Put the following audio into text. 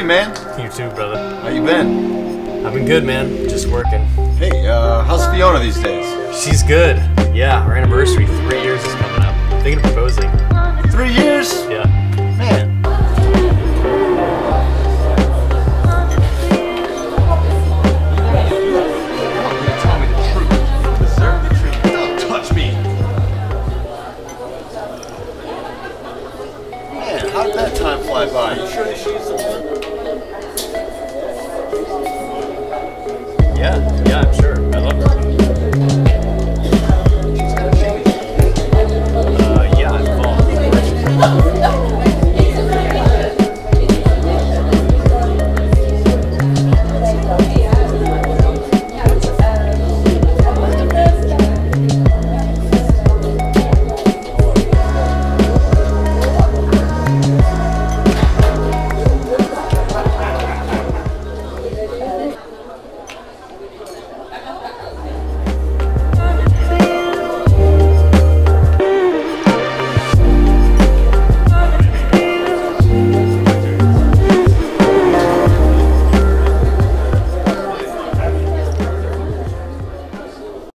man. You too, brother. How you been? I've been good, man. Just working. Hey, how's Fiona these days? She's good. Yeah, our anniversary, 3 years is coming up. Thinking of proposing. 3 years? Yeah. Man. Tell me the truth. Deserve the truth. Don't touch me. Man, how did that time fly by? You sure she's the one?